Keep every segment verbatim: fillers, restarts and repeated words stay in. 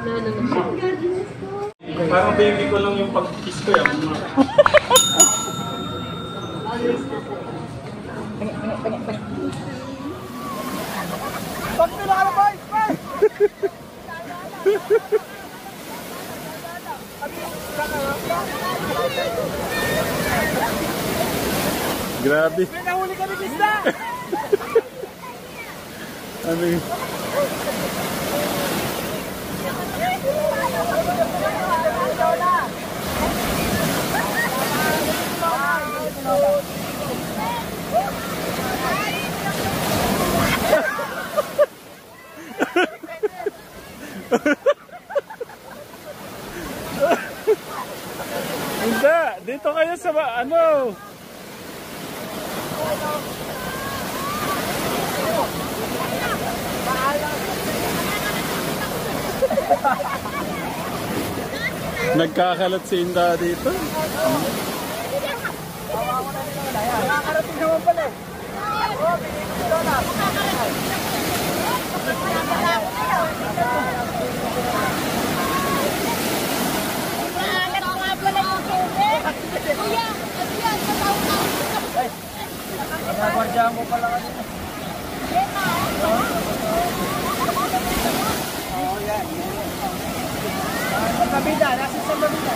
Lalo na siya. Parang baby ko lang yung pag-kiss ko yan. Pag nilalabay! Grabe. May nahuli kami isda! Ano yun? Hindi, dito kayo sa ano? Nagkakalat si Inda dito. Nakakarating naman pala eh. Nagagwardya mo pala ka dito. Oo, yan. Sa Babida, nasa sa Babida.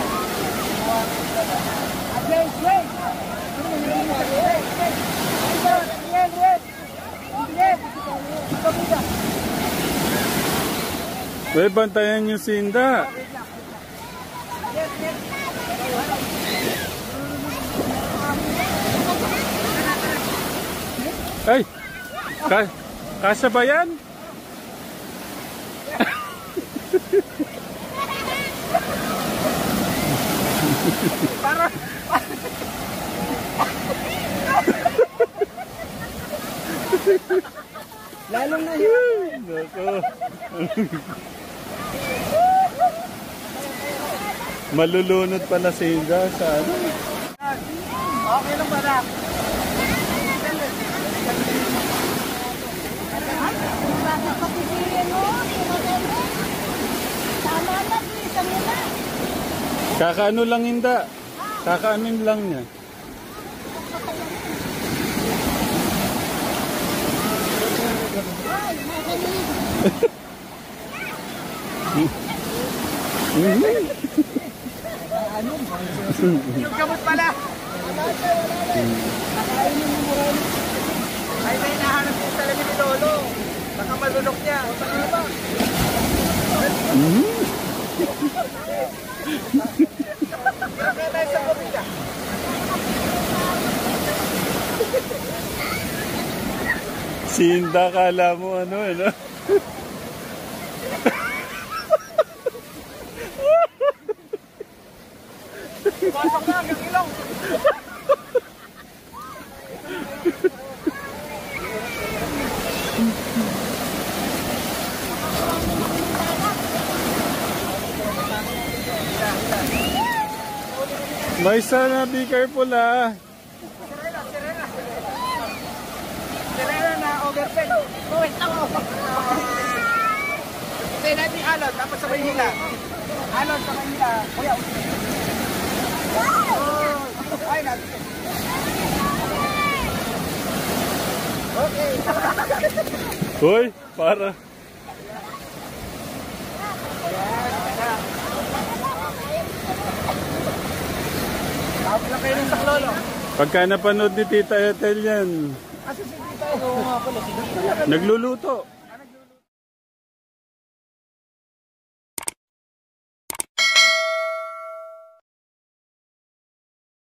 Again, wait! Again, wait! Again! Babida. Uy, bantayan niyo si Inda. Ay! Ka kasya ba yan? Para lalong nahirap. Malulunod pala si Inda sa ano? Okay lang para. Kakaano lang Inda? Kakaanin lang niya. Yung gamot pala. Ay, may nahanap yung salamin ni Lolo. Baka malunok niya. Baka ba? Baka tayo sa Babida. Si Inda, kala mo ano, ano? Pasok na, hanggang ilong. May sana, be careful ah. Sirena, sirena. Sirena na overfed. Wait lang ako. Hindi natin alon, dapat sa Maynila. Alon sa Maynila. Kuya. Ay, natin. Okay. Hoy, para. Tapos lang kayo ng saklolo. Pagka napanood ni Tita Ethel yan, Kasi si Tita, ano nga pala, nagluluto.